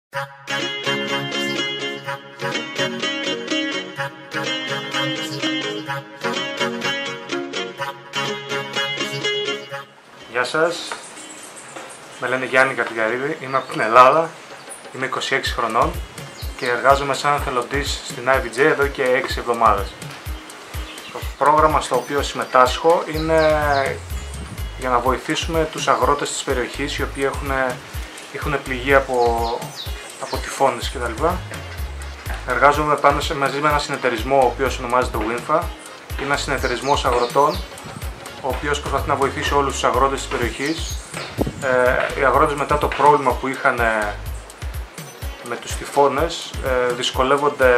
Γεια σας, με λένε Γιάννη Καρτιγαρίδη, είμαι από την Ελλάδα, είμαι 26 χρονών και εργάζομαι σαν εθελοντής στην IVJ εδώ και 6 εβδομάδες. Το πρόγραμμα στο οποίο συμμετάσχω είναι για να βοηθήσουμε τους αγρότες της περιοχής οι οποίοι έχουν πληγεί από τυφώνες κτλ. Εργάζομαι μαζί με ένα συνεταιρισμό ο οποίος ονομάζεται WINFA. Είναι ένας συνεταιρισμός αγροτών ο οποίος προσπαθεί να βοηθήσει όλους τους αγρότες της περιοχής. Οι αγρότες μετά το πρόβλημα που είχαν με τους τυφώνες δυσκολεύονται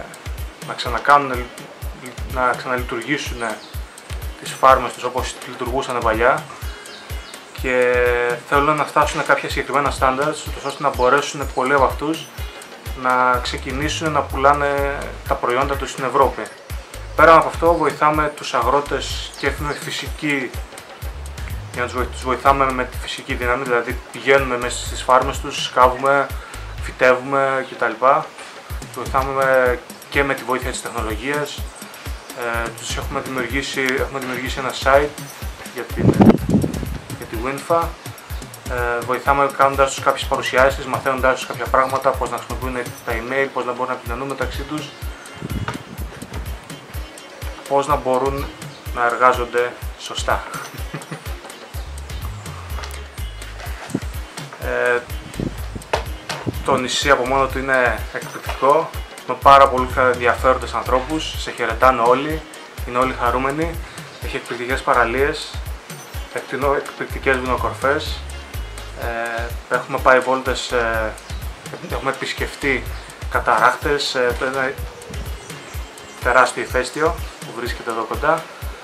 να ξαναλειτουργήσουν τις φάρμες τους όπως λειτουργούσαν παλιά και θέλουν να φτάσουν κάποια συγκεκριμένα standards ώστε να μπορέσουν πολλοί από αυτούς να ξεκινήσουν να πουλάνε τα προϊόντα τους στην Ευρώπη. Πέρα από αυτό βοηθάμε τους αγρότες και με φυσική, για να τους βοηθάμε με τη φυσική δύναμη, δηλαδή πηγαίνουμε μέσα στις φάρμες τους, σκάβουμε, φυτεύουμε κτλ. Βοηθάμε και με τη βοήθεια της τεχνολογίας. Έχουμε δημιουργήσει ένα site για τη WINFA. Βοηθάμε κάνοντας τους κάποιες παρουσιάσεις, μαθαίνοντάς τους κάποια πράγματα, πώς να χρησιμοποιούν τα email, πώς να μπορούν να επικοινωνούν μεταξύ τους, πώς να μπορούν να εργάζονται σωστά. Το νησί από μόνο του είναι εκπληκτικό, με πάρα πολύ ενδιαφέροντες ανθρώπους, σε χαιρετάνε όλοι, είναι όλοι χαρούμενοι, έχει εκπληκτικές παραλίες, εκπληκτικές βουνοκορφές, έχουμε πάει βόλτες, έχουμε επισκεφτεί καταράχτες, ένα τεράστιο ηφαίστειο που βρίσκεται εδώ κοντά.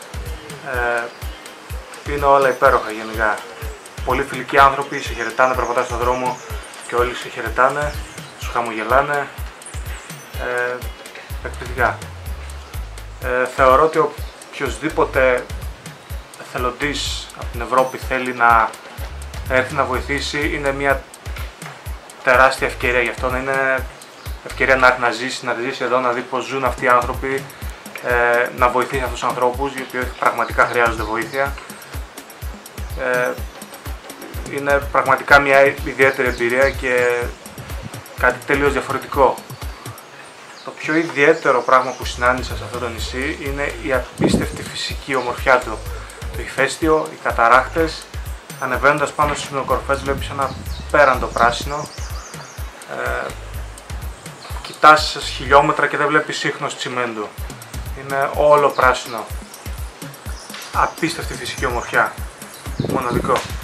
Είναι όλα υπέροχα γενικά. Πολύ φιλικοί άνθρωποι, σε χαιρετάνε, περπατάς στον δρόμο και όλοι σε χαιρετάνε, σου χαμογελάνε. Εκπληκτικά. Θεωρώ ότι οποιοσδήποτε εθελοντής από την Ευρώπη θέλει να έρθει να βοηθήσει, είναι μια τεράστια ευκαιρία γι' αυτό, είναι ευκαιρία να έρθει να ζήσει εδώ, να δει πώς ζουν αυτοί οι άνθρωποι, να βοηθήσει αυτούς τους ανθρώπους οι οποίοι πραγματικά χρειάζονται βοήθεια. Είναι πραγματικά μια ιδιαίτερη εμπειρία και κάτι τελείως διαφορετικό. Το πιο ιδιαίτερο πράγμα που συνάντησα σε αυτό το νησί είναι η απίστευτη φυσική ομορφιά του. Το ηφαίστειο, οι καταράχτες, ανεβαίνοντας πάνω στις βουνοκορφές βλέπεις ένα πέραντο πράσινο. Κοιτάς χιλιόμετρα και δεν βλέπεις ίχνος τσιμέντου. Είναι όλο πράσινο. Απίστευτη φυσική ομορφιά. Μοναδικό.